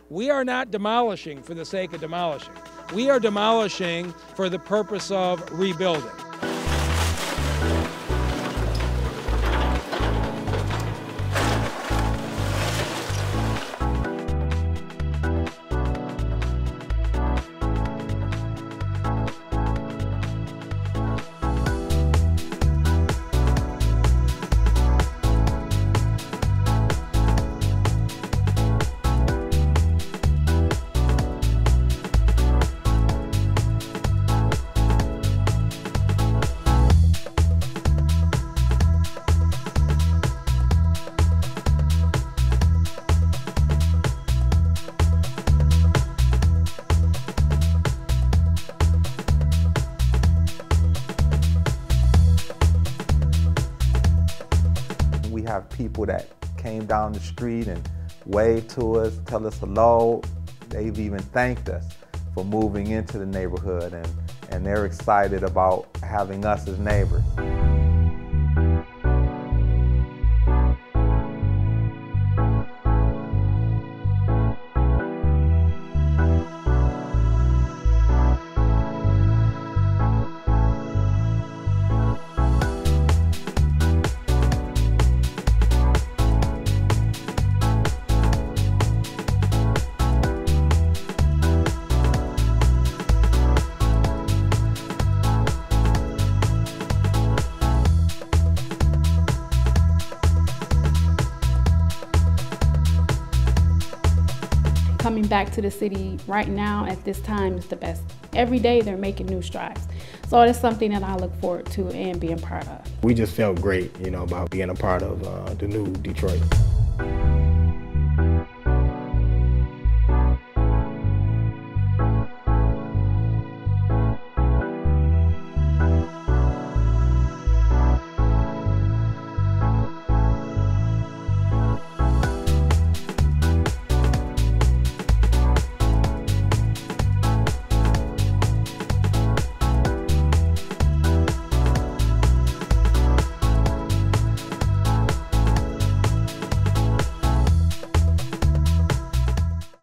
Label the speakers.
Speaker 1: We are not demolishing for the sake of demolishing. We are demolishing for the purpose of rebuilding.
Speaker 2: We have people that came down the street and waved to us, tell us hello. They've even thanked us for moving into the neighborhood, and they're excited about having us as neighbors.
Speaker 3: Coming back to the city right now at this time is the best. Every day they're making new strides. So it's something that I look forward to and being part of.
Speaker 4: We just felt great, about being a part of the new Detroit.